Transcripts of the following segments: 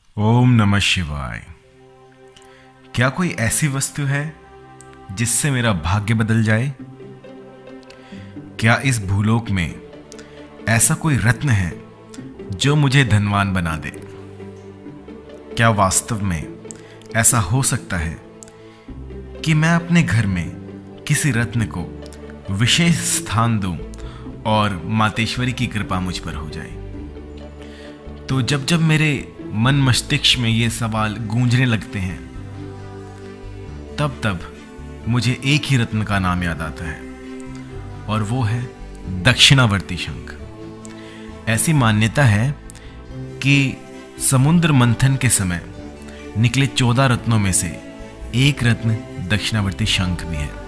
ओम नमः शिवाय। क्या कोई ऐसी वस्तु है जिससे मेरा भाग्य बदल जाए? क्या इस भूलोक में ऐसा कोई रत्न है जो मुझे धनवान बना दे? क्या वास्तव में ऐसा हो सकता है कि मैं अपने घर में किसी रत्न को विशेष स्थान दूं और मातेश्वरी की कृपा मुझ पर हो जाए? तो जब जब मेरे मन मस्तिष्क में ये सवाल गूंजने लगते हैं, तब तब मुझे एक ही रत्न का नाम याद आता है और वो है दक्षिणावर्ती शंख। ऐसी मान्यता है कि समुद्र मंथन के समय निकले 14 रत्नों में से एक रत्न दक्षिणावर्ती शंख भी है।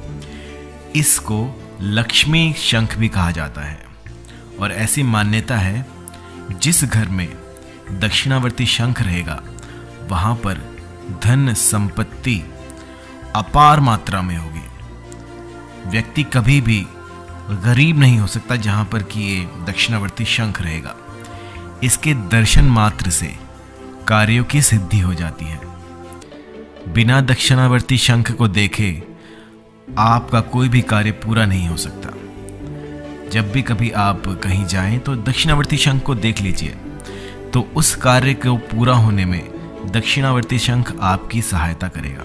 इसको लक्ष्मी शंख भी कहा जाता है और ऐसी मान्यता है जिस घर में दक्षिणावर्ती शंख रहेगा वहां पर धन संपत्ति अपार मात्रा में होगी। व्यक्ति कभी भी गरीब नहीं हो सकता जहां पर कि ये दक्षिणावर्ती शंख रहेगा। इसके दर्शन मात्र से कार्यों की सिद्धि हो जाती है। बिना दक्षिणावर्ती शंख को देखे आपका कोई भी कार्य पूरा नहीं हो सकता। जब भी कभी आप कहीं जाएं तो दक्षिणावर्ती शंख को देख लीजिए, तो उस कार्य को पूरा होने में दक्षिणावर्ती शंख आपकी सहायता करेगा।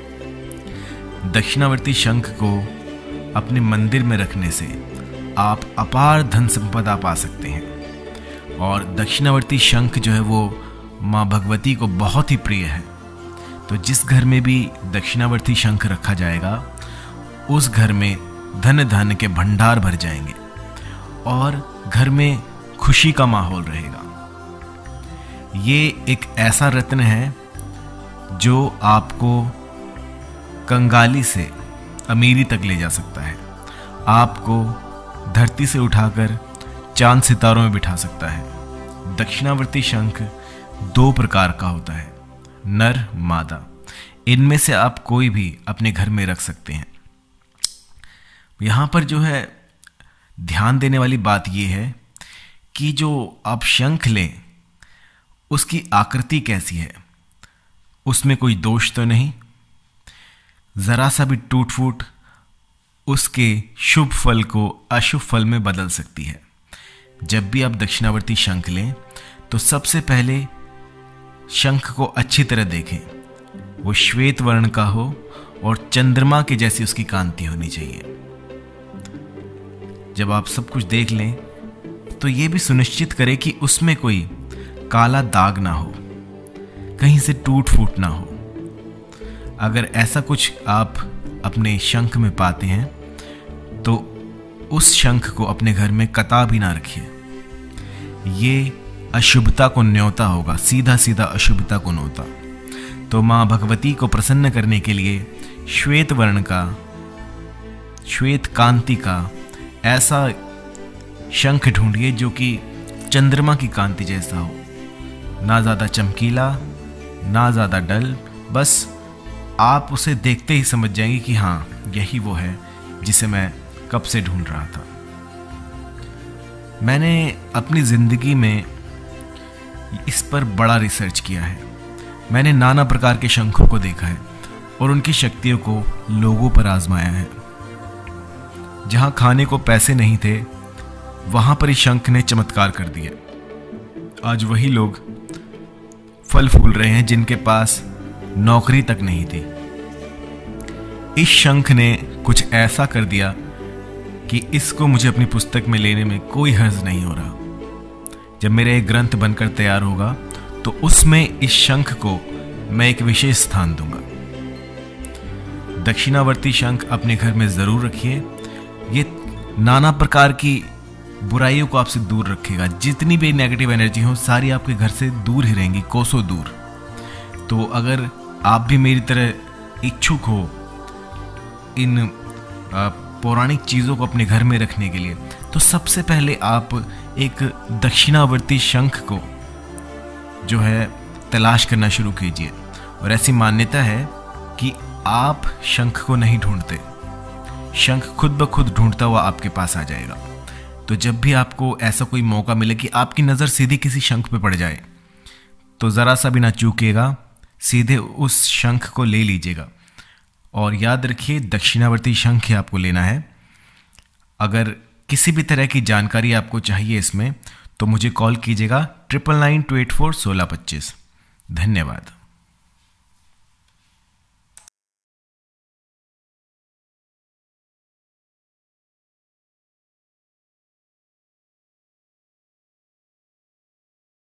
दक्षिणावर्ती शंख को अपने मंदिर में रखने से आप अपार धन संपदा पा सकते हैं। और दक्षिणावर्ती शंख जो है वो माँ भगवती को बहुत ही प्रिय है। तो जिस घर में भी दक्षिणावर्ती शंख रखा जाएगा उस घर में धन धान्य के भंडार भर जाएंगे और घर में खुशी का माहौल रहेगा। ये एक ऐसा रत्न है जो आपको कंगाली से अमीरी तक ले जा सकता है। आपको धरती से उठाकर चांद सितारों में बिठा सकता है। दक्षिणावर्ती शंख 2 प्रकार का होता है, नर मादा। इनमें से आप कोई भी अपने घर में रख सकते हैं। यहाँ पर जो है ध्यान देने वाली बात यह है कि जो आप शंख लें उसकी आकृति कैसी है, उसमें कोई दोष तो नहीं। जरा सा भी टूट फूट उसके शुभ फल को अशुभ फल में बदल सकती है। जब भी आप दक्षिणावर्ती शंख लें तो सबसे पहले शंख को अच्छी तरह देखें। वो श्वेत वर्ण का हो और चंद्रमा के जैसी उसकी कांति होनी चाहिए। जब आप सब कुछ देख लें तो ये भी सुनिश्चित करें कि उसमें कोई काला दाग ना हो, कहीं से टूट फूट ना हो। अगर ऐसा कुछ आप अपने शंख में पाते हैं तो उस शंख को अपने घर में कतई भी ना रखिए। ये अशुभता को न्योता होगा, सीधा सीधा अशुभता को न्योता। तो माँ भगवती को प्रसन्न करने के लिए श्वेत वर्ण का, श्वेत कांति का ऐसा शंख ढूंढिए जो कि चंद्रमा की कांति जैसा हो, ना ज़्यादा चमकीला ना ज़्यादा डल। बस आप उसे देखते ही समझ जाएंगे कि हाँ, यही वो है जिसे मैं कब से ढूंढ रहा था। मैंने अपनी ज़िंदगी में इस पर बड़ा रिसर्च किया है। मैंने नाना प्रकार के शंखों को देखा है और उनकी शक्तियों को लोगों पर आजमाया है। जहाँ खाने को पैसे नहीं थे वहाँ पर इस शंख ने चमत्कार कर दिया। आज वही लोग फल फूल रहे हैं जिनके पास नौकरी तक नहीं थी। इस शंख ने कुछ ऐसा कर दिया कि इसको मुझे अपनी पुस्तक में लेने में कोई हर्ज नहीं हो रहा। जब मेरा एक ग्रंथ बनकर तैयार होगा तो उसमें इस शंख को मैं एक विशेष स्थान दूंगा। दक्षिणावर्ती शंख अपने घर में जरूर रखिए। ये नाना प्रकार की बुराइयों को आपसे दूर रखेगा। जितनी भी नेगेटिव एनर्जी हो सारी आपके घर से दूर ही रहेंगी, कोसों दूर। तो अगर आप भी मेरी तरह इच्छुक हो इन पौराणिक चीज़ों को अपने घर में रखने के लिए, तो सबसे पहले आप एक दक्षिणावर्ती शंख को जो है तलाश करना शुरू कीजिए। और ऐसी मान्यता है कि आप शंख को नहीं ढूंढते, शंख खुद ब खुद ढूंढता हुआ आपके पास आ जाएगा। तो जब भी आपको ऐसा कोई मौका मिले कि आपकी नज़र सीधी किसी शंख पे पड़ जाए तो ज़रा सा भी ना चूकिएगा, सीधे उस शंख को ले लीजिएगा। और याद रखिए दक्षिणावर्ती शंख ही आपको लेना है। अगर किसी भी तरह की जानकारी आपको चाहिए इसमें तो मुझे कॉल कीजिएगा 9992841625। धन्यवाद।